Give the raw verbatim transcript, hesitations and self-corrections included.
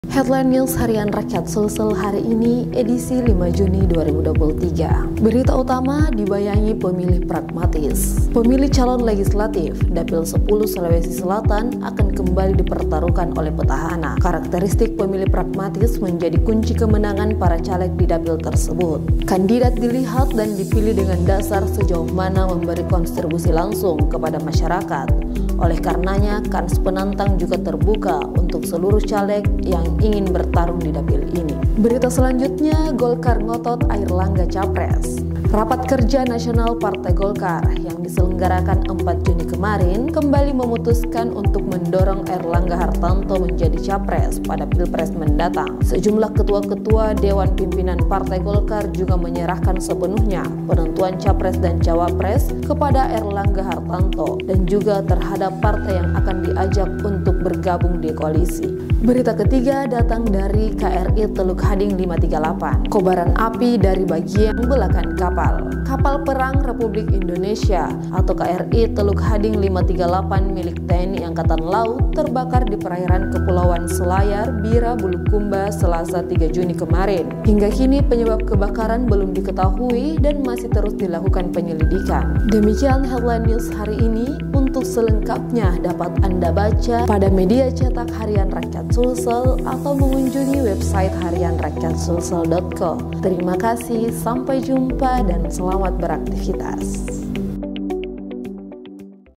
Headline News Harian Rakyat Sulsel hari ini edisi lima Juni dua ribu dua puluh tiga. Berita utama dibayangi pemilih pragmatis. Pemilih calon legislatif Dapil sepuluh Sulawesi Selatan akan kembali dipertaruhkan oleh petahana. Karakteristik pemilih pragmatis menjadi kunci kemenangan para caleg di dapil tersebut. Kandidat dilihat dan dipilih dengan dasar sejauh mana memberi kontribusi langsung kepada masyarakat. Oleh karenanya, kans penantang juga terbuka untuk seluruh caleg yang ingin bertarung di dapil ini. Berita selanjutnya, Golkar ngotot Airlangga Capres. Rapat Kerja Nasional Partai Golkar yang diselenggarakan empat Juni kemarin kembali memutuskan untuk mendorong Airlangga Hartanto menjadi Capres pada Pilpres mendatang. Sejumlah ketua-ketua Dewan Pimpinan Partai Golkar juga menyerahkan sepenuhnya penentuan Capres dan Cawapres kepada Airlangga Hartanto dan juga terhadap partai yang akan diajak untuk bergabung di koalisi. Berita ketiga datang dari K R I Teluk Hading lima tiga delapan. Kobaran api dari bagian belakang kapal. Kapal Perang Republik Indonesia atau K R I Teluk Hading lima tiga delapan milik T N I Angkatan Laut terbakar di perairan Kepulauan Selayar, Bira, Bulukumba, Selasa tiga Juni kemarin. Hingga kini penyebab kebakaran belum diketahui dan masih terus dilakukan penyelidikan. Demikian headline news hari ini. Untuk selengkapnya dapat Anda baca pada media cetak Harian Rakyat Sulsel atau mengunjungi website harian rakyat sulsel dot co. Terima kasih, sampai jumpa dan selamat beraktivitas.